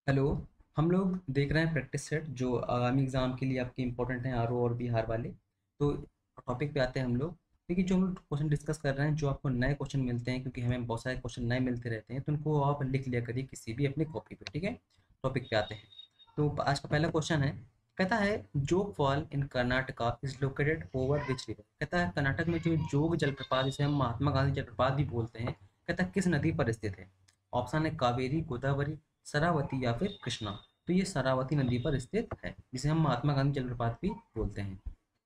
Hello. हम लोग देख रहे हैं प्रैक्टिस सेट जो आगामी एग्जाम के लिए आपके इंपॉर्टेंट हैं, आरओ और बिहार वाले। तो टॉपिक पे आते हैं हम लोग। देखिए, जो हम लोग क्वेश्चन डिस्कस कर रहे हैं, जो आपको नए क्वेश्चन मिलते हैं, क्योंकि हमें बहुत सारे क्वेश्चन नए मिलते रहते हैं, तो उनको आप लिख लिया करिए किसी भी अपनी कॉपी पे। ठीक है, टॉपिक पे आते हैं। तो आज का पहला क्वेश्चन है, कहता है Jog fall in Karnataka is located over which river. कहता है कर्नाटक में जो जोग जलप्रपात, जिसे हम महात्मा गांधी जलप्रपात भी बोलते हैं, कहता है किस नदी पर स्थित है। ऑप्शन है कावेरी, गोदावरी, शरावती या फिर कृष्णा। तो ये शरावती नदी पर स्थित है, जिसे हम महात्मा गांधी जलप्रपात भी बोलते हैं।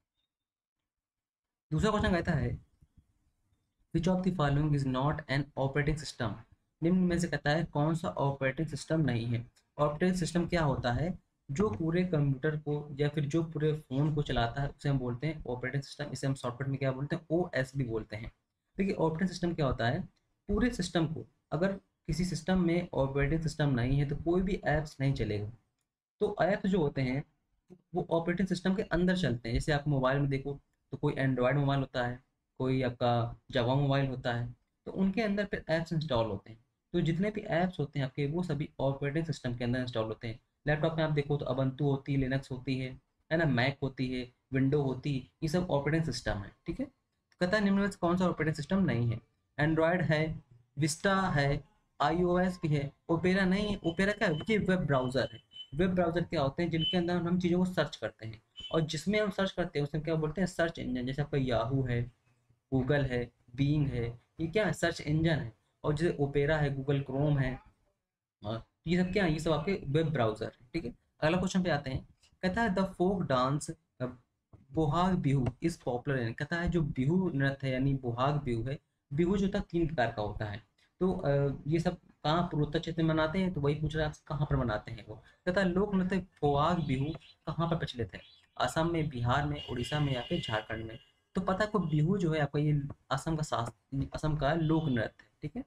दूसरा क्वेश्चन कहता है which of the following is not an operating system. निम्न में से कहता है कौन सा ऑपरेटिंग सिस्टम नहीं है। ऑपरेटिंग सिस्टम क्या होता है? जो पूरे कंप्यूटर को या फिर जो पूरे फोन को चलाता है, उसे हम बोलते हैं ऑपरेटिंग सिस्टम। इसे हम शॉर्टकट में क्या बोलते हैं? ओएस भी बोलते हैं। देखिए, ऑपरेटिंग सिस्टम क्या होता है? पूरे सिस्टम को, अगर किसी सिस्टम में ऑपरेटिंग सिस्टम नहीं है तो कोई भी ऐप्स नहीं चलेगा। तो ऐप्स जो होते हैं वो ऑपरेटिंग सिस्टम के अंदर चलते हैं। जैसे आप मोबाइल में देखो तो कोई एंड्रॉयड मोबाइल होता है, कोई आपका जावा मोबाइल होता है, तो उनके अंदर फिर ऐप्स इंस्टॉल होते हैं। तो जितने भी ऐप्स होते हैं आपके, वो सभी ऑपरेटिंग सिस्टम के अंदर इंस्टॉल होते हैं। लैपटॉप में आप देखो तो अबंतु होती है, लिनक्स होती है ना, मैक होती है, विंडो होती है, ये सब ऑपरेटिंग सिस्टम है। ठीक है, तो कहता है निम्न में से कौन सा ऑपरेटिंग सिस्टम नहीं है। एंड्रॉयड है, विस्टा है, आईओएस भी है, ओपेरा नहीं है। ओपेरा क्या है? ये वेब ब्राउजर है। वेब ब्राउजर क्या होते हैं? जिनके अंदर हम चीज़ों को सर्च करते हैं, और जिसमें हम सर्च करते हैं उसे क्या बोलते हैं? Search engine. जैसे आपका याहू है, गूगल है, बीइंग है, ये क्या है? सर्च इंजन है। और जैसे ओपेरा है, गूगल क्रोम है, और ये सब क्या है? ये सब आपके वेब ब्राउजर है। ठीक है, अगला क्वेश्चन पे आते हैं। कहता है the folk dance Bohag Bihu is popular in. कहता है जो बिहू नृत्य है, यानी बोहाग बिहू है। बिहू जो था 3 प्रकार का होता है। तो ये सब कहाँ पूर्वोत्तर क्षेत्र में मनाते हैं? तो वही पूछ रहा है आपसे, कहाँ पर मनाते हैं वो। कहता है लोक नृत्य फोआग बिहू कहाँ पर प्रचलित है? असम में, बिहार में, उड़ीसा में या फिर झारखंड में। तो पता है, को बिहू जो है आपका, ये असम का असम का लोक नृत्य है। ठीक है,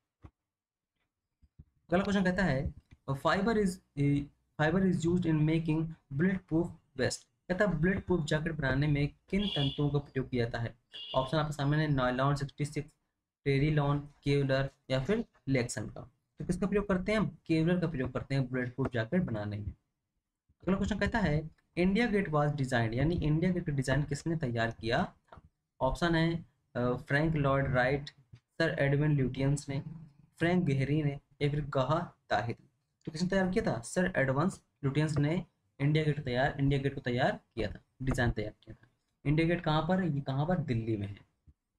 अगला क्वेश्चन कहता है fibre is used in making bullet proof vest. कहता है बुलेट प्रूफ जैकेट बनाने में किन तंतुओं का प्रयोग किया जाता है? ऑप्शन आपके सामने है, नायलॉन 66, टेरिलॉन, केवलर या फिर लेक्सन का। तो किसका प्रयोग करते हैं हम? केवलर का प्रयोग करते हैं बुलेट प्रूफ जैकेट बनाने में। अगला क्वेश्चन कहता है इंडिया गेट वाज डिजाइंड, यानी इंडिया गेट का डिजाइन किसने तैयार किया था? ऑप्शन है Frank Lloyd Wright, sir Edwin Lutyens ने, फ्रैंक गेहरी ने या फिर गहा ताहिर। तो किसने तैयार किया था? सर एडवांस ल्यूटियंस ने इंडिया गेट को तैयार किया था, डिजाइन तैयार किया था। इंडिया गेट कहाँ पर है? ये कहाँ पर? दिल्ली में है।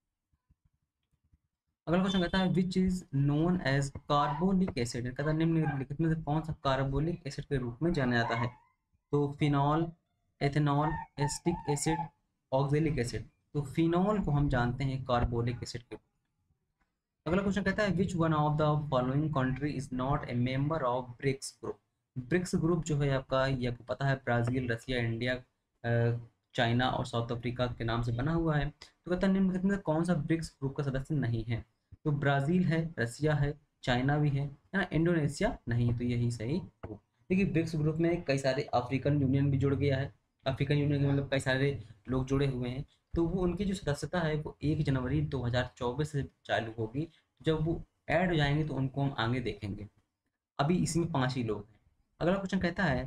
अगला क्वेश्चन कहता है which is known as carbonic acid. कहता है निम्नलिखित में से कौन सा कार्बोनिक एसिड के रूप में जाना जाता है? तो phenol, ethanol, acetic acid, oxalic acid. तो फिनॉल को हम जानते हैं कार्बोनिक एसिड के। अगला क्वेश्चन कहता है which one of the following country is not a member of BRICS group. BRICS group जो है आपका, ये आपको पता है ब्राजील, रसिया, इंडिया, चाइना और साउथ अफ्रीका के नाम से बना हुआ है। तो कहता है निम्नलिखित में से कौन सा ब्रिक्स ग्रुप का सदस्य नहीं है? तो ब्राजील है, रसिया है, चाइना भी है ना, इंडोनेशिया नहीं। तो यही सही हो। देखिए, ब्रिक्स ग्रुप में कई सारे अफ्रीकन यूनियन भी जुड़ गया है। अफ्रीकन यूनियन के मतलब कई सारे लोग जुड़े हुए हैं। तो वो उनकी जो सदस्यता है वो 1 जनवरी 2024 से चालू होगी। जब वो ऐड हो जाएंगे तो उनको हम आगे देखेंगे। अभी इसमें 5 ही लोग हैं। अगला क्वेश्चन कहता है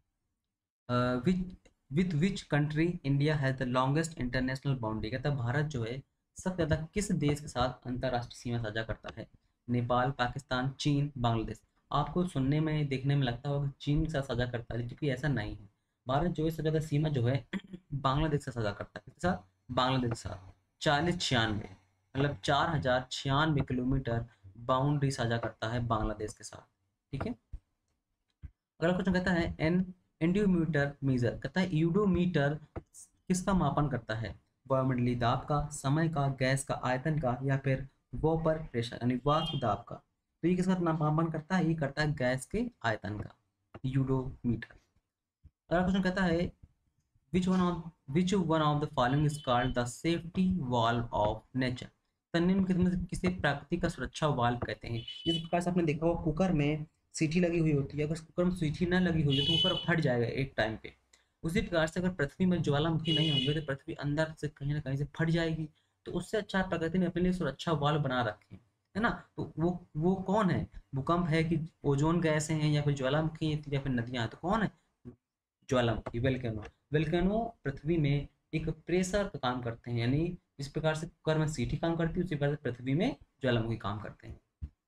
which with which country India has the longest international boundary. कहता है भारत जो है सबसे ज्यादा किस देश के साथ अंतर्राष्ट्रीय सीमा साझा करता है? नेपाल, पाकिस्तान, चीन, बांग्लादेश। आपको सुनने में देखने में लगता होगा कि चीन के साथ साझा करता है, क्योंकि ऐसा नहीं है। भारत जो है सबसे ज्यादा सीमा जो है बांग्लादेश से साझा करता है। किसके साथ? बांग्लादेश के साथ। 4096, मतलब 4096 किलोमीटर बाउंड्री साझा करता है बांग्लादेश के साथ। ठीक है, अगला क्वेश्चन कहता है एन एंड्यूमीटर मेजर। कहता है यूडोमीटर किसका मापन करता है? वायुमंडलीय दाब का, समय का, गैस का आयतन का या फिर वोपर प्रेशर यानी वाष्प दाब का। तो ये किसका मापन करता है? ये करता है गैस के आयतन का, यूडोमीटर। अगला क्वेश्चन कहता है which one of the following is called the safety valve of nature. तो निम्नलिखित में से किसे प्राकृतिक का सुरक्षा वाल्व कहते हैं? जिस प्रकार से आपने देखा होगा कुकर में सीटी लगी हुई होती है, अगर कुकर में सीटी ना लगी हुई है तो कुकर फट जाएगा एक टाइम पे। उसी प्रकार से अगर पृथ्वी में ज्वालामुखी नहीं होंगे तो पृथ्वी अंदर से कहीं ना कहीं से फट जाएगी। तो उससे अच्छा प्रकृति ने अपने लिए सुरक्षा वाल्व बना रखे हैं। है ना। तो वो कौन है? भूकंप है कि ओजोन गैसें हैं, या फिर ज्वालामुखी हैं, या फिर नदियां हैं? तो कौन है? ज्वालामुखी, वेल्केनो। वेल्केनो पृथ्वी में एक प्रेशर का काम करते हैं, यानी जिस प्रकार से कुकर में सीटी काम करती है, उसी प्रकार से पृथ्वी में ज्वालामुखी काम करते हैं।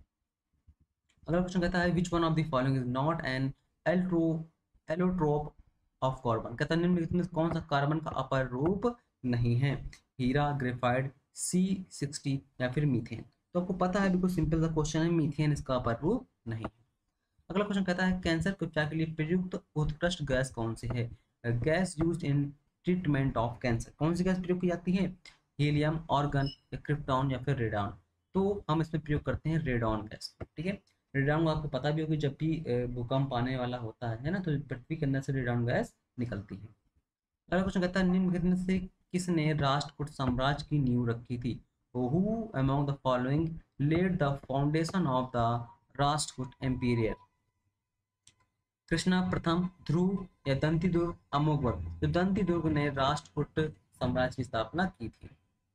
अगला क्वेश्चन कहता है which one of the following is not an eltro allotrope of carbon. कहता है निम्नलिखित में कौन सा कार्बन का अपर रूप नहीं है? हीरा, ग्रेफाइट, C60 या फिर मीथेन। तो आपको पता है, बिल्कुल सिंपल सा क्वेश्चन है, मीथेन इसका अपर रूप नहीं है। अगला क्वेश्चन कहता है कैंसर के उपचार के लिए प्रयुक्त उत्कृष्ट गैस कौन सी है? Gas used in treatment of cancer. कौन सी गैस प्रयोग की जाती है? हीलियम, ऑर्गन, या क्रिप्टॉन, या फिर रेडॉन। तो हम इसमें प्रयोग करते हैं रेडॉन गैस। ठीक है, रेडॉन आपको पता भी होगी, जब भी भूकंप आने वाला होता है ना, तो पृथ्वी के अंदर से रेडॉन गैस निकलती है। अगला क्वेश्चन कहता है निम्नलिखित में से किसने राष्ट्रकूट साम्राज्य की नींव रखी थी? Who among the following led the foundation of the Rashtrakuta empire? Krishna प्रथम, ध्रुव, या दंती दुर्ग, अमोघवर्ष। तो दंती दुर्ग ने राष्ट्रकूट साम्राज्य की स्थापना की थी।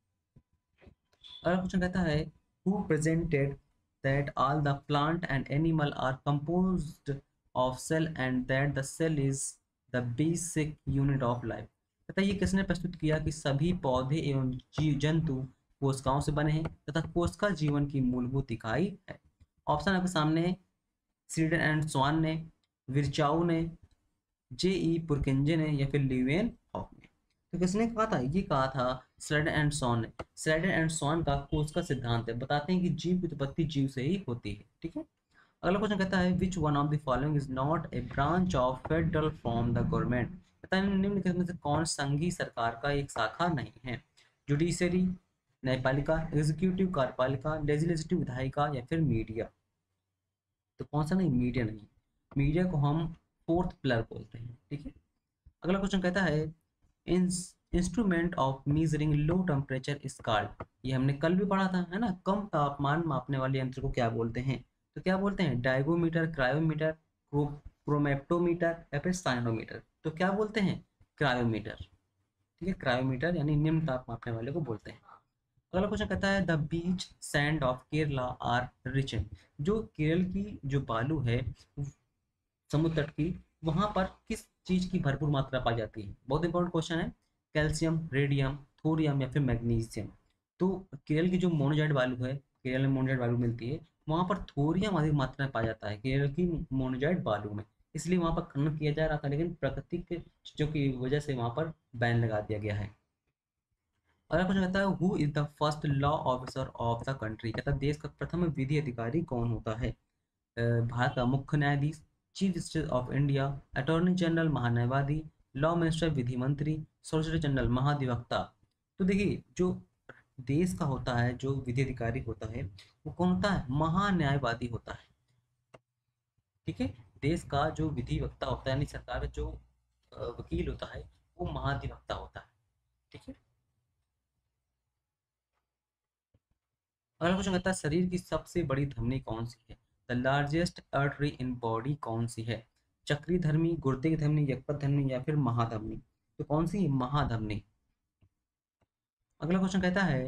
अगला क्वेश्चन कहता है who presented that all the plant and animal are composed of cell and that the cell is the basic unit of life. कहता है ये किसने प्रस्तुत किया कि सभी पौधे एवं जीव जंतु कोशिकाओं से बने हैं तथा कोशिका जीवन की मूलभूत इकाई है। ऑप्शन आपके सामने है, सीडन एंड स्वान ने, विरचाऊ ने, J.E. पुरकिंजे ने, या फिर लिवेन हॉक ने। तो किसने कहा था? ये कहा था स्लेडन एंड सॉन ने। स्लेडन एंड सॉन का कोश का सिद्धांत है, बताते हैं कि जीव की उत्पत्ति जीव से ही होती है। ठीक है, अगला क्वेश्चन कहता है which one of the following is not a branch of federal from the government. कहता है निम्नलिखित में से कौन संघीय सरकार का एक शाखा नहीं है? जुडिशरी, न्यायपालिका, एग्जीक्यूटिव कार्यपालिका, लेजिस्लेटिव विधायिका, या फिर मीडिया। तो कौन सा नहीं? मीडिया नहीं। मीडिया को हम फोर्थ पिलर बोलते हैं। ठीक है, अगला क्वेश्चन कहता है instrument of measuring low temperature is called. ये हमने कल भी पढ़ा था, है ना। कम तापमान मापने वाले यंत्र को क्या बोलते हैं? तो क्या बोलते हैं? डायगोमीटर, क्रायोमीटर, क्रोमेटोमीटर, या फिर साइनोमीटर। तो क्या बोलते हैं? क्रायोमीटर। ठीक है, क्रायोमीटर यानी निम्न ताप मापने वाले को बोलते हैं। अगला क्वेश्चन कहता है the beach sand of Kerala are rich in. जो केरल की जो बालू है समुद्र तट की, वहां पर किस चीज की भरपूर मात्रा पाई जाती है? बहुत इंपॉर्टेंट क्वेश्चन है। कैल्शियम, रेडियम, थोरियम, या फिर मैग्नीशियम। तो केरल की जो मोनोजाइट बालू है, केरल में मोनोजाइट बालू मिलती है, वहां पर थोरियम अधिक मात्रा में पाया जाता है केरल की मोनोजाइट बालू में। इसलिए वहां पर खनन किया जा रहा था, लेकिन प्राकृतिक चीजों की वजह से वहां पर बैन लगा दिया गया है। अगला क्वेश्चन कहता है who is the first law officer of the country. कहता है देश का प्रथम विधि अधिकारी कौन होता है? भारत का मुख्य न्यायाधीश, chief justice of India, attorney general महान्यायवादी, लॉ मिनिस्टर विधि मंत्री, सॉलिसिटर जनरल महाधिवक्ता। तो देखिए जो देश का होता है, जो विधि अधिकारी होता है, वो कौन होता है? महान्यायवादी होता है। ठीक है, देश का जो विधि वक्ता होता है, यानी सरकार का जो वकील होता है, वो महाधिवक्ता होता है। ठीक है, अगला क्वेश्चन कहता है शरीर की सबसे बड़ी धमनी कौन सी है? The largest artery in body कौन सी है? चक्री धमनी, गुर्दे की धमनी, यकृत धमनी, या फिर महाधमनी। तो कौन सी? महाधमनी। अगला क्वेश्चन कहता है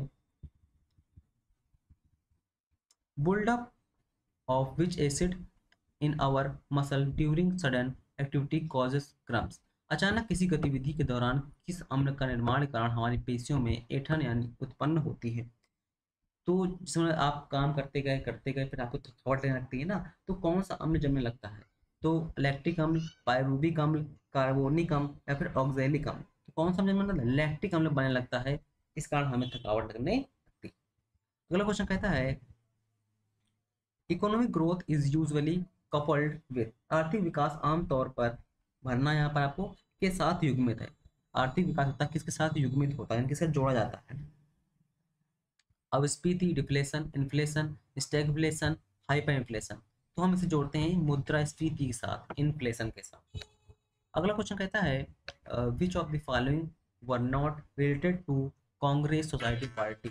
buildup of which acid in our muscle during sudden activity causes cramps. अचानक किसी गतिविधि के दौरान किस अम्ल का निर्माण के कारण हमारी पेशियों में ऐंठन यानी उत्पन्न होती है? तो जिसमें आप काम करते गए फिर आपको थकावट लगने लगती है ना, तो कौन सा अम्ल जमने लगता है? तो लैक्टिक अम्ल, पायरूबिक अम्ल, कार्बोनिक अम्ल, या फिर ऑक्जेलिक अम्ल। तो कौन सा अम्ल जमने लगता है? लैक्टिक अम्ल बनने लगता है, इस कारण हमें थकावट लगने लगती है। अगला क्वेश्चन कहता है economic growth is usually coupled with. आर्थिक विकास आमतौर पर, भरना यहाँ पर आपको, के साथ युग्मित है। आर्थिक विकास होता है किसके साथ युग्मित होता है, यानी किसके साथ जोड़ा जाता है? अब स्फीति, deflation, inflation, stagflation, hyper inflation. तो हम इसे जोड़ते हैं मुद्रास्फीति के साथ, इन्फ्लेशन के साथ। अगला क्वेश्चन कहता है which of the following were not related to Congress society party.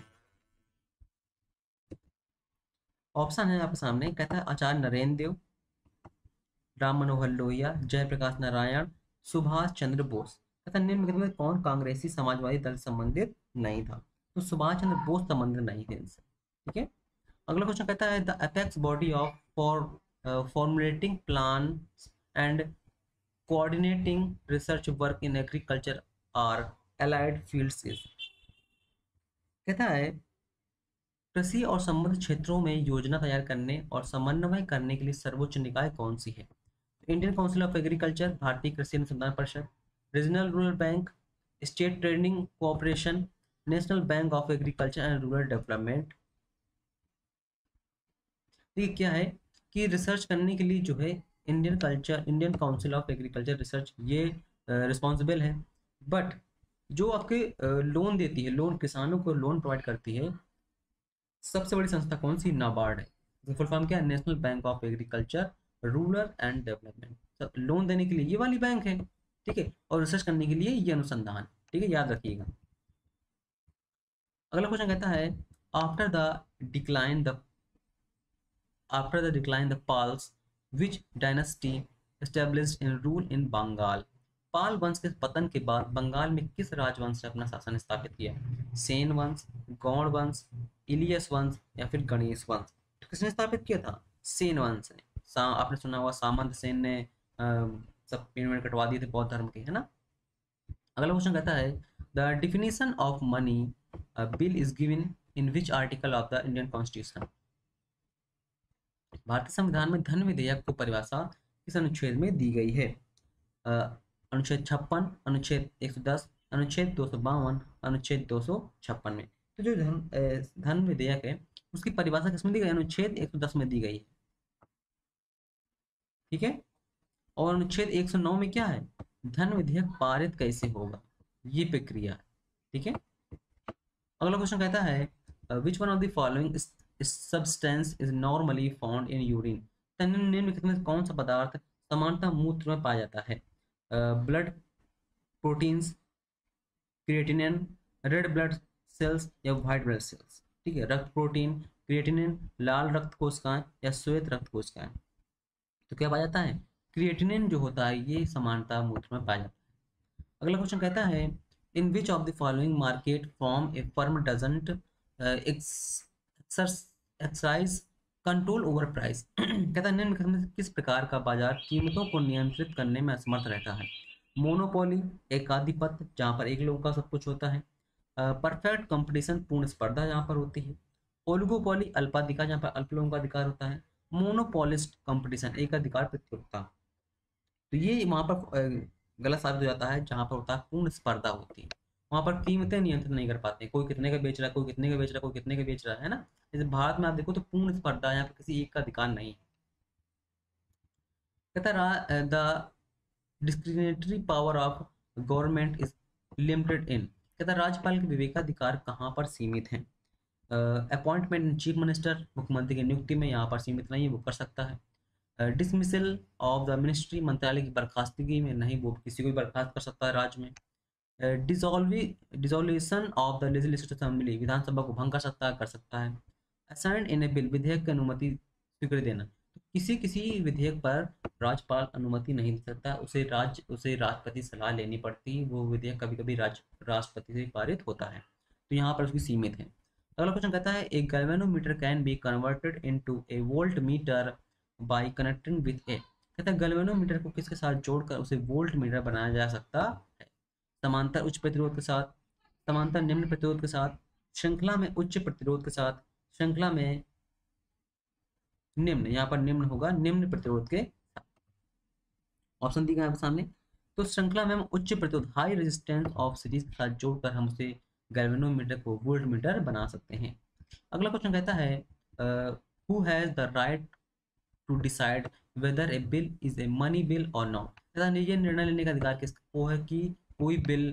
Option है आपके सामने, कहता है आचार्य नरेंद्र देव, राम मनोहर लोहिया, जयप्रकाश नारायण, सुभाष चंद्र बोस। कहता है निम्नलिखित में कौन कांग्रेसी समाजवादी दल से संबंधित नहीं था? तो सुभाष चंद्र बोस संबंधित नहीं थे इनसे। ठीक है, अगला क्वेश्चन कहता है the apex body of formulating plan and coordinating research work in agriculture or allied fields is. कहता है कृषि और संबद्ध क्षेत्रों में योजना तैयार करने और समन्वय करने के लिए सर्वोच्च निकाय कौन सी है? इंडियन काउंसिल ऑफ एग्रीकल्चर, भारतीय कृषि अनुसंधान परिषद, regional rural bank, state training cooperation, national bank of agriculture and rural development. तो ये क्या है कि रिसर्च करने के लिए जो है Indian council of agriculture research ये रिस्पॉन्सिबल है। बट जो आपके लोन देती है, लोन किसानों को लोन प्रोवाइड करती है, सबसे बड़ी संस्था कौन सी? नाबार्ड है। फुल फॉर्म क्या है? National bank of agriculture rural and development. तो लोन देने के लिए ये वाली बैंक है, ठीक है, और रिसर्च करने के लिए ये अनुसंधान, ठीक है, याद रखिएगा। अगला क्वेश्चन कहता है after the decline the Pals, which dynasty established in rule in Bengal? Pala वंश के पतन के बाद बंगाल में किस राजवंश ने अपना शासन स्थापित किया? सेन वंश, गौड़ वंश, इलियस वंश या फिर गणेश वंश? तो किसने स्थापित किया था? सेन वंश ने। आपने सुना हुआ सामंत सेन ने सब पेड़ कटवा दिए थे बौद्ध धर्म के, है ना। अगला क्वेश्चन कहता है the definition of money bill is given in which article of the Indian constitution? भारतीय संविधान में धन विधेयक को परिभाषा किस अनुच्छेद में दी गई है? अनुच्छेद 56, अनुच्छेद 110, अनुच्छेद 252, अनुच्छेद 256 में। तो जो धन विधेयक है उसकी परिभाषा किसमें दी गई? अनुच्छेद 110 में दी गई है, ठीक है। और अनुच्छेद 109 में क्या है? धन विधेयक पारित कैसे होगा, ये प्रक्रिया, ठीक है। अगला क्वेश्चन कहता है which one of the following substance is normally found in urine? निम्नलिखित में कौन सा पदार्थ सामान्यतः मूत्र में पाया जाता है? Blood proteins, creatinine, red blood cells या व्हाइट ब्लड सेल्स? ठीक है, रक्त प्रोटीन, क्रिएटिनिन, लाल रक्त कोशिकाएं या श्वेत रक्त कोशिकाएं? तो क्या पाया जाता है? क्रिएटिनिन जो होता है ये सामान्यतः मूत्र में पाया जाता है। अगला क्वेश्चन कहता है in which of the following market form a firm doesn't exercise control over price? कहता है निम्नलिखित में किस प्रकार का बाजार कीमतों को नियंत्रित करने में असमर्थ रहता है? मोनोपोली, एकाधिपत्य जहां पर एक लोगों का सब कुछ होता है, परफेक्ट कंपटीशन पूर्ण स्पर्धा जहां पर होती है, ओलिगोपोली अल्पाधिकार जहां पर अल्प लोगों का अधिकार होता है, मोनोपोलिस्ट कंपटीशन एक अधिकार प्रतियोगिता। तो ये वहां पर गलत साबित हो जाता है जहां पर होता है पूर्ण स्पर्धा होती है, वहां पर कीमतें नियंत्रित नहीं कर पाते, कोई कितने का बेच रहा है, कोई कितने का बेच रहा है, कोई कितने का बेच रहा है ना। जैसे भारत में आप देखो तो पूर्ण स्पर्धा, यहाँ पर किसी एक का अधिकार नहीं है। कहता the discriminatory power of government is limited in? कहता राज्यपाल के विवेकाधिकार कहाँ पर सीमित हैं? अपॉइंटमेंट इन चीफ मिनिस्टर, मुख्यमंत्री की नियुक्ति में यहाँ पर सीमित नहीं है, वो कर सकता है। डिसमिसल ऑफ द मिनिस्ट्री, मंत्रालय की बर्खास्तगी में नहीं, वो किसी को भी बर्खास्त कर सकता है राज्य में। Dissolution of the legislative assembly, विधानसभा को भंग कर सकता है। असाइन इन ए बिल, विधेयक की अनुमति स्वीकृति देना, तो किसी किसी विधेयक पर राज्यपाल अनुमति नहीं दे सकता, उसे राष्ट्रपति सलाह लेनी पड़ती, वो विधेयक कभी कभी राष्ट्रपति से पारित होता है, तो यहाँ पर उसकी सीमित है। अगला क्वेश्चन कहता है a galvanometer can be converted into a volt meter by connecting with a? कहता है गैल्वेनोमीटर को किसके साथ जोड़कर उसे वोल्ट मीटर बनाया जा सकता है? समांतर उच्च प्रतिरोध के साथ, समांतर निम्न प्रतिरोध के साथ, श्रृंखला में उच्च प्रतिरोध के साथ, श्रृंखला में निम्न, यहाँ पर निम्न होगा निम्न प्रतिरोध के साथ। ऑप्शन दी गए हैं सामने। तो श्रृंखला में हम उच्च प्रतिरोध हाई रेजिस्टेंस ऑफ सीरीज के साथ जोड़कर हम उसे गैल्वेनोमीटर को वोल्ट मीटर बना सकते हैं। अगला क्वेश्चन कहता है who has the right to decide whether a bill is a money bill और नॉट? ये निर्णय लेने का अधिकार किसको है कि कोई बिल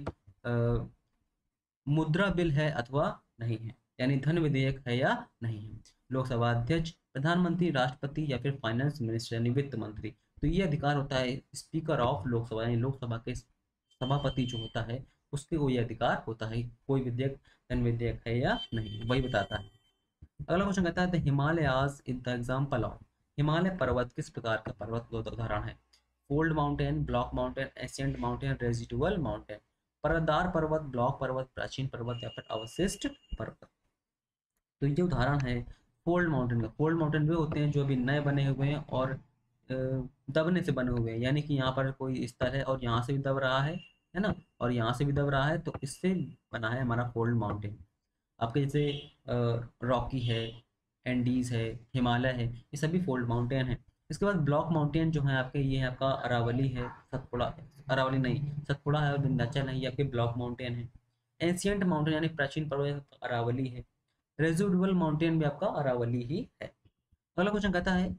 मुद्रा बिल है अथवा नहीं है, यानी धन विधेयक है या नहीं है। लोकसभा अध्यक्ष, प्रधानमंत्री, राष्ट्रपति या फिर फाइनेंस मिनिस्टर यानी वित्त मंत्री? तो ये अधिकार होता है स्पीकर ऑफ लोकसभा, यानी लोकसभा के सभापति जो होता है उसके को ये अधिकार होता है कोई विधेयक धन विधेयक है या नहीं, वही बताता है। अगला क्वेश्चन कहता है the Himalayas is the example of? Himalaya पर्वत किस प्रकार का पर्वत उदाहरण है? Fold mountain, block mountain, ancient mountain, residual mountain? परतदार पर्वत, ब्लॉक पर्वत, प्राचीन पर्वत या फिर अवशिष्ट पर्वत? तो ये उदाहरण है फोल्ड माउंटेन का, फोल्ड माउंटेन वे होते हैं जो अभी नए बने हुए हैं और दबने से बने हुए हैं, यानी कि यहाँ पर कोई स्तर है और यहाँ से भी दब रहा है ना, और यहाँ से भी दब रहा है, तो इससे बना है हमारा फोल्ड माउंटेन। आपके जैसे रॉकी है, एंडीज है, हिमालय है, ये सभी फोल्ड माउंटेन है। इसके बाद ब्लॉक माउंटेन जो है आपके, ये है आपका अरावली है, सतपुड़ा, अरावली नहीं, सतपुड़ा है और विंध्याचल है, ये आपके ब्लॉक माउंटेन है। एंशियंट माउंटेन यानी प्राचीन पर्वत अरावली है। रेजिडुअल माउंटेन भी आपका अरावली ही है। अगला क्वेश्चन कहता है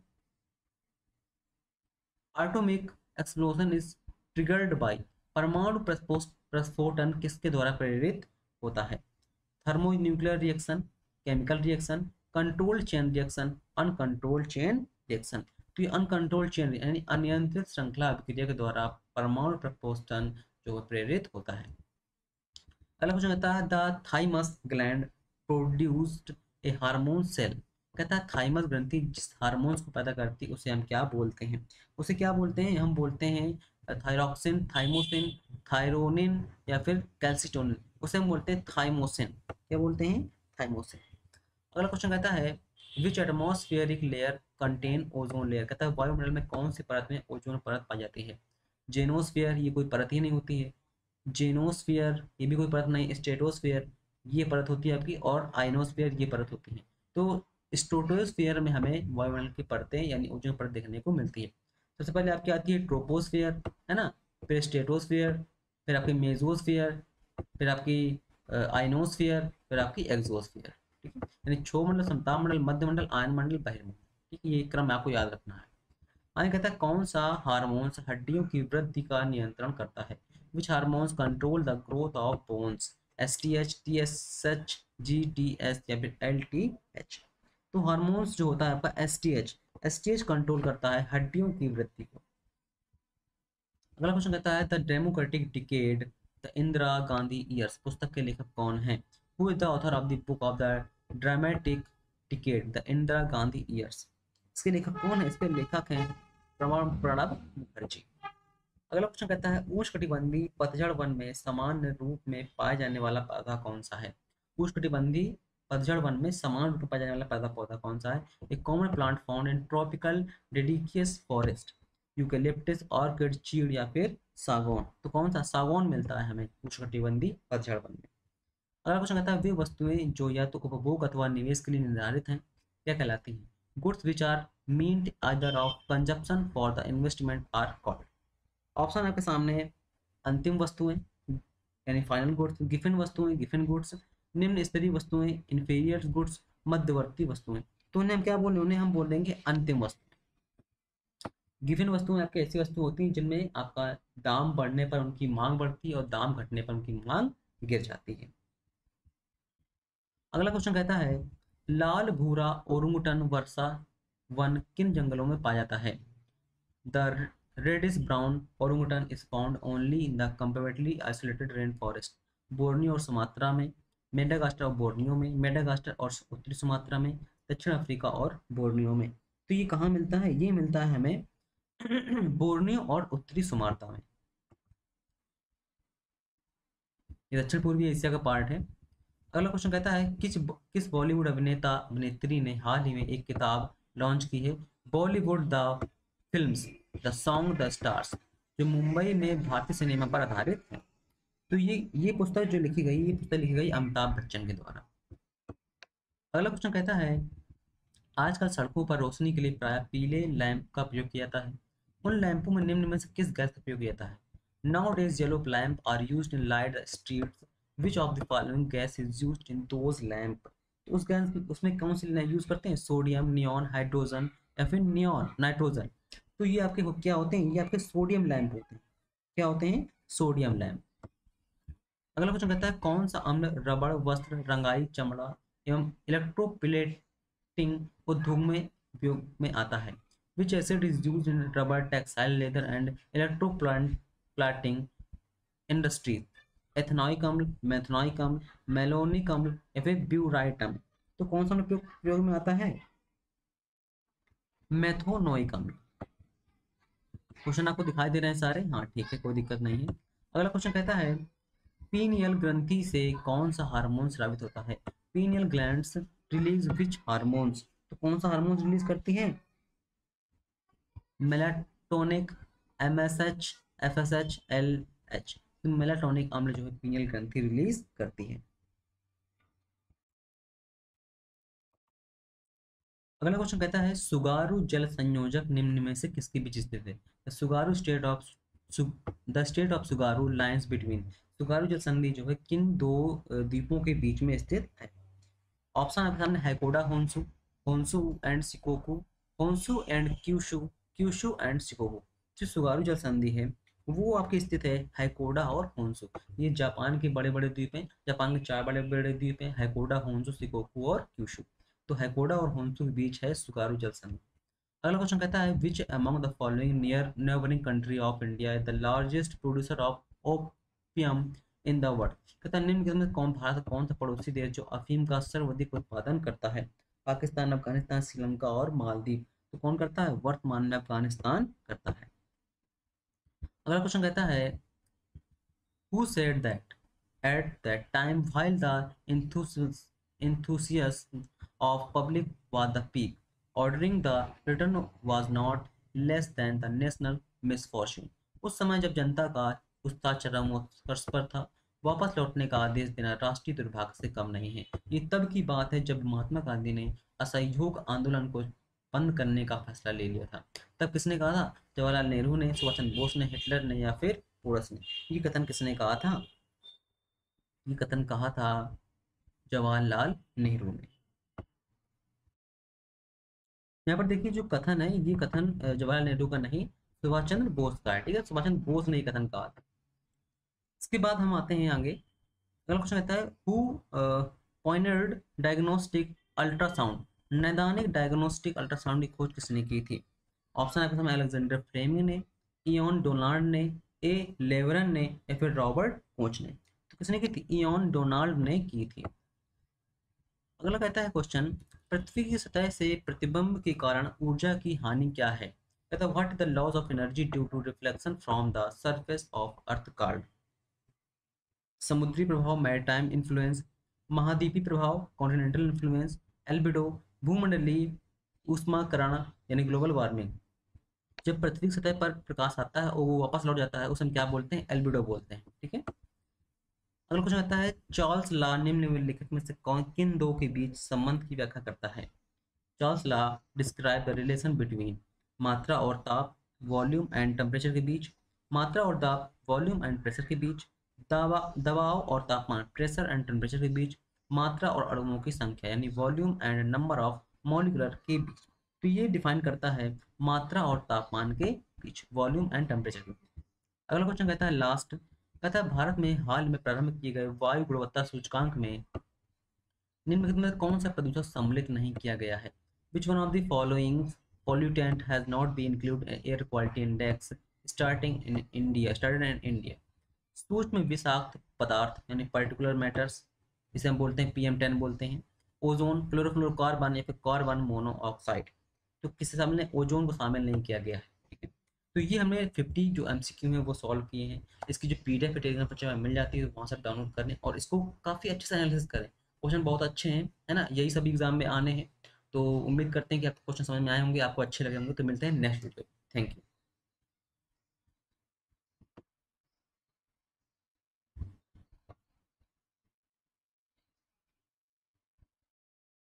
atomic explosion is triggered by, परमाणु प्रस्फोटन किसके द्वारा प्रेरित होता है? Thermonuclear reaction, chemical reaction, controlled chain reaction, uncontrolled chain reaction. तो ये अनकंट्रोल्ड चेन यानी अनियंत्रित श्रृंखला अभिक्रिया के द्वारा परमाणु प्रस्फोटन जो है प्रेरित होता है। अगला क्वेश्चन कहता है the thymus gland produced a hormone cell. कहता है थाइमस ग्रंथि जिस हार्मोन्स को पैदा करती है उसे हम क्या बोलते हैं? उसे क्या बोलते हैं? हम बोलते हैं थायरॉक्सिन, थाइमोसिन, थायरोनिन या फिर कैल्सिटोनिन। उसे हम बोलते हैं थाइमोसिन। क्या बोलते हैं? थाइमोसिन। अगला क्वेश्चन कहता है which atmospheric layer contain ozone layer. कहता है वायुमंडल में कौन सी परत में ओजोन परत पाई जाती है? जेनोस्फीयर, ये कोई परत ही नहीं होती है। जेनोस्फीयर, ये भी कोई परत नहीं। स्ट्रेटोस्फीयर, ये परत होती है आपकी, और आइनोस्फीयर, ये परत होती है। तो स्ट्रेटोस्फीयर में हमें वायुमंडल की परतें यानी ओजोन परत देखने को मिलती है। सबसे पहले आपकी आती है ट्रोपोस्फीयर, है ना, फिर स्ट्रेटोस्फीयर, फिर आपकी मेसोस्फीयर, फिर आपकी आइनोस्फीयर, फिर आपकी एक्सोस्फीयर। ठीक है, यानी क्षोभ मंडल, समताप मंडल, मध्य मंडल, आयन मंडल, बहिर्मंडल। ठीक है, ये क्रम आपको याद रखना है। आगे कहता है कौन सा हार्मोन्स हड्डियों की वृद्धि का नियंत्रण करता है? Which hormones control the growth of bones? STH, TSH, GTS या फिर एलटीएच। तो हार्मोन्स जो होता है आपका एसटीएच, एसटीएच कंट्रोल करता है हड्डियों की वृद्धि को। अगला क्वेश्चन कहता है the democratic decade, the Indira Gandhi years पुस्तक के लेखक कौन है? Who is the author of the book of the dramatic decade, the Indira Gandhi years? इसके लेखक कौन है? इसके लेखक हैं प्रणब मुखर्जी। अगला क्वेश्चन कहता है उष्णकटिबंधीय पतझड़ वन में सामान्य रूप में पाए जाने वाला पौधा कौन सा है? उष्णकटिबंधीय पतझड़ वन में समान रूप में पाया जाने वाला पौधा कौन सा है? एक common plant found in tropical deciduous forest, eucalyptus, orchid, चीड़ या फिर सागौन। तो कौन सा? सागौन मिलता है हमें उष्णकटिबंधीय पतझड़ वन में। अगला क्वेश्चन कहता है वे वस्तुएं जो या तो उपभोग अथवा निवेश के लिए निर्धारित हैं क्या कहलाती हैं? Goods which are meant either of consumption for the investment are called. Option आपके सामने है अंतिम वस्तुएं यानी फाइनल गुड्स, गिफिन वस्तुएं, गिफिन गुड्स, निम्न स्तरीय वस्तुएं, इंफीरियर गुड्स, मध्यवर्ती वस्तुएं। तो उन्हें हम क्या बोलें? उन्हें हम बोल देंगे अंतिम वस्तु। गिफिन वस्तुएं आपकी ऐसी वस्तु होती हैं जिनमें आपका दाम बढ़ने पर उनकी मांग बढ़ती है और दाम घटने पर उनकी मांग गिर जाती है। अगला क्वेश्चन कहता है लाल भूरा ओरंगुटन वर्षा वन किन जंगलों में पाया जाता है? The reddish brown orangutan is found only in the comparatively isolated rain forest, Borneo और सुमात्रा में, मेडागास्कर और बोर्नियो में, मेडागास्कर और उत्तरी सुमात्रा में, दक्षिण अफ्रीका और बोर्नियो में। तो ये कहाँ मिलता है? ये मिलता है हमें बोर्नियो और उत्तरी सुमात्रा में। ये दक्षिण पूर्वी एशिया का पार्ट है। अगला क्वेश्चन कहता है किस बॉलीवुड अभिनेता अभिनेत्री ने हाल ही में एक किताब लॉन्च की है? Bollywood the films the song the stars, जो मुंबई में भारतीय सिनेमा पर आधारित है। तो ये पुस्तक जो लिखी गई, ये पुस्तक लिखी गई अमिताभ बच्चन के द्वारा। अगला क्वेश्चन कहता है आजकल सड़कों पर रोशनी के लिए प्राय पीले लैंप का प्रयोग किया जाता है। उन लैंपों में निम्न में से किस गैस का प्रयोग किया जाता है? Nowadays yellow lamp are used in light streets. Which of the following gas is used in those lamp? तो उस गैस उसमें कौन सी यूज करते हैं? सोडियम, नियॉन, हाइड्रोजन या फिर नियॉन नाइट्रोजन। तो ये आपके क्या होते हैं? ये आपके सोडियम लैंप होते हैं। क्या होते हैं? Sodium lamp. अगला क्वेश्चन कहता है कौन सा अम्ल रबड़, वस्त्र, रंगाई, चमड़ा एवं इलेक्ट्रोप्लेटिंग उद्योग में उपयोग में आता है? Which acid is use in rubber, textile, leather and electroplating industries? Ethanoic अम्ल, मेथनॉइक अम्ल, मेलोनिक अम्ल या फिर ब्यूराइट अम्ल। तो कौन सा अम्ल प्रयोग में आता है? मेथोनोइक अम्ल। क्वेश्चन आपको दिखाई दे रहे हैं सारे? हाँ ठीक है, कोई दिक्कत नहीं है। अगला क्वेश्चन कहता है पीनियल ग्रंथि से कौन सा हार्मोन स्रावित होता है? Pineal glands release which hormones? तो कौन सा हार्मोन रिलीज करती है? मेलाटोनिक, MSH, FSH, LH। तो मेलाटोनिक अम्ल जो है पीनियल ग्रंथि रिलीज करती है। अगला क्वेश्चन कहता है सुगारू जल संयोजक निम्न में से किसके बीच स्थित है? Tsugaru strait of the strait of Tsugaru lines between. Tsugaru जल संधि जो है किन दो द्वीपों के बीच में स्थित है? ऑप्शन आपके सामने Hokkaido Honshu, Honshu and Shikoku, Honshu and Kyushu, Kyushu and Shikoku. जो सुगारू जल संधि है वो आपकी स्थित है हैकोडा और होन्सू। ये जापान के बड़े बड़े द्वीप हैं। जापान के 4 बड़े बड़े द्वीप हैं, हैकोडा, होन्सू, सिकोकू और क्यूशू। तो हैकोडा और होन्सू के बीच है सुगारू जल संधि। अगला क्वेश्चन कहता है which among the following near neighbouring country of India is the largest producer of opium in the world. कहता है निम्न में कौन भारत कौन सा पड़ोसी देश जो अफीम का सर्वाधिक उत्पादन करता है? पाकिस्तान, अफगानिस्तान, श्रीलंका और मालदीव। तो कौन करता है? वर्तमान में अफगानिस्तान करता है। अगला क्वेश्चन कहता है who said that at that time while the enthusiasm of public was the peak, ordering the return was not less than the national misfortune। उस समय जब जनता का उत्साह चरमोत्कर्ष पर था, वापस लौटने का आदेश देना राष्ट्रीय दुर्भाग्य से कम नहीं है। ये तब की बात है जब महात्मा गांधी ने असहयोग आंदोलन को बंद करने का फैसला ले लिया था। तब किसने कहा था? जवाहरलाल नेहरू ने, सुभाष चंद्र बोस ने, हिटलर ने या फिर पोरस ने? ये कथन किसने कहा था? ये कथन कहा था जवाहरलाल नेहरू ने। यहाँ पर देखिए जो कथन है ये कथन जवाहरलाल नेहरू का नहीं, सुभाष चंद्र बोस का है। ठीक है, सुभाष चंद्र बोस ने ये कथन कहा था। इसके बाद हम आते हैं आगे। अगला क्वेश्चन कहता है हु पॉइनर्ड डायग्नोस्टिक अल्ट्रासाउंड। नैदानिक डायग्नोस्टिक अल्ट्रासाउंड की खोज किसने की थी? ऑप्शन आपके सामने अलेक्जेंडर फ्लेमिंग ने, इयॉन डोनाल्ड ने, ए लेवरन ने या फिर रॉबर्ट कोच ने। तो किसने की थी? इयॉन डोनाल्ड ने की थी। अगला कहता है क्वेश्चन पृथ्वी की सतह से प्रतिबिंब के कारण ऊर्जा की हानि क्या है? कहता है what the loss of energy due to reflection from the surface of earth called. समुद्री प्रभाव, मैरीटाइम इन्फ्लुएंस, महाद्वीपीय प्रभाव, कॉन्टिनेंटल इन्फ्लुएंस, एल्बिडो, भूमंडलीय ऊष्माकरण यानी ग्लोबल वार्मिंग। जब पृथ्वी की सतह पर प्रकाश आता है और वो वापस लौट जाता है उसे हम क्या बोलते हैं? एल्बिडो बोलते हैं। ठीक है, अगला क्वेश्चन आता है चार्ल्स लॉ निम्नलिखित में से कौन किन दो के बीच संबंध की व्याख्या करता है? Charles law describe the relation between मात्रा और ताप, वॉल्यूम एंड टेम्परेचर के बीच, मात्रा और दाब, वॉल्यूम एंड प्रेशर के बीच, दबाव और तापमान, प्रेशर एंड टेम्परेचर के बीच, मात्रा और अणुओं की संख्या यानी volume and number of molecular के बीच। तो ये डिफाइन करता है मात्रा और तापमान के बीच, वॉल्यूम एंड टेम्परेचर के बीच। अगला क्वेश्चन कहता है लास्ट, कहता है भारत में हाल में प्रारंभ किए गए वायु गुणवत्ता सूचकांक में निम्नलिखित में कौन सा प्रदूषक सम्मिलित नहीं किया गया है? Which one of the following pollutant has not been included in air quality index started in India। सूक्ष्म विषाक्त पदार्थ यानी पर्टिकुलर मैटर्स, जिसे हम बोलते हैं PM10 बोलते हैं, ओजोन, क्लोरोफ्लोरोकार्बन या फिर कार्बन मोनोऑक्साइड। तो किसी सामने ओजोन को शामिल नहीं किया गया है। ठीक है, तो ये हमने 50 जो MCQ है वो सॉल्व किए हैं। इसकी जो PDF टेलीग्राम पर मिल जाती है वहाँ से डाउनलोड करें और इसको काफ़ी अच्छे से एनालिसिस करें। क्वेश्चन बहुत अच्छे हैं, है ना, यही सभी एग्जाम में आने हैं। तो उम्मीद करते हैं कि आपको क्वेश्चन समझ में आए होंगे, आपको अच्छे लगे होंगे। तो मिलते हैं नेक्स्ट वीडियो। Thank you.